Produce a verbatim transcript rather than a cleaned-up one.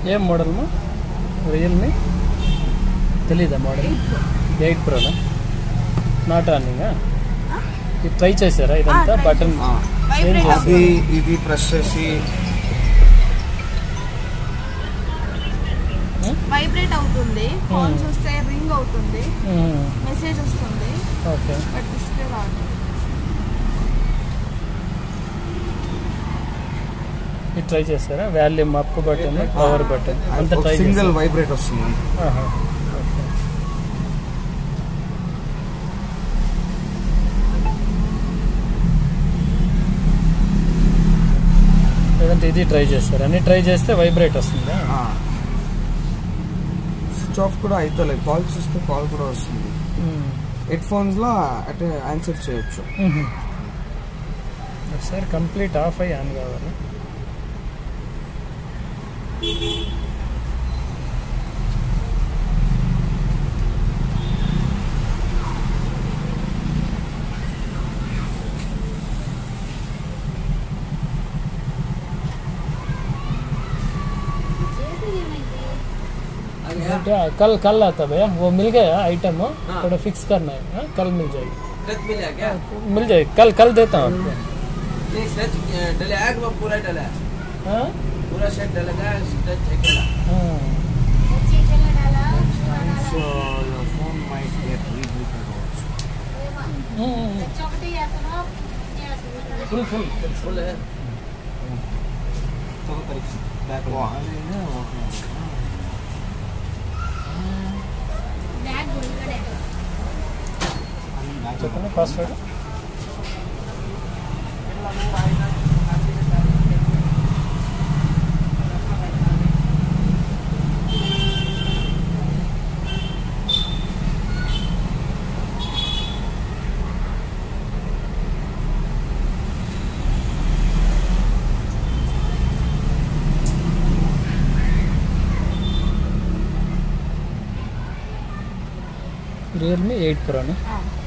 ఏం మోడల్ మా రియల్మీ తెలీదా మోడల్ ఎయిట్ ప్రోనా నాట్ రన్నింగా ఇది ట్రై చేశారా ఇదంతా బటన్ అది ఇది ప్రెస్ చేసి వైబ్రేట్ అవుతుంది ఫోన్ చూస్తే రింగ్ అవుతుంది మెసేజ్ వస్తుంది ఓకే బట్ డిస్ప్లే రాదు ఇది ట్రై చేస్తారా volume up button power button అంత ట్రై సింగిల్ వైబ్రేట్ వస్తుంది లేదంటే ఇది ట్రై చేస్తారు అన్ని ట్రై చేస్తే వైబ్రేట్ వస్తుందా స్విచ్ ఆఫ్ కూడా అవుతలేదు కాల్ చేస్తే కాల్ కూడా వస్తుంది హెడ్ ఫోన్స్ లో అంటే ఆన్సర్ చేయొచ్చు సార్ కంప్లీట్ ఆఫ్ అయ్యి ఆన్ కావాలి कल कल आता भैया वो मिल गया आइटम थोड़ा फिक्स करना है हाँ? कल मिल जाएगी मिल जाएगा क्या मिल जाएगी कल कल देता हूँ नहीं सेट डले आग वो पूरा डला हाँ पूरा सेट डलेगा सेट चेकला हाँ So your phone might get rebooted also. Full full full है तो तरीके बैक वो आ रही है वो చెప్పండి పాస్వర్డ్ रियलमी एट प्रो ना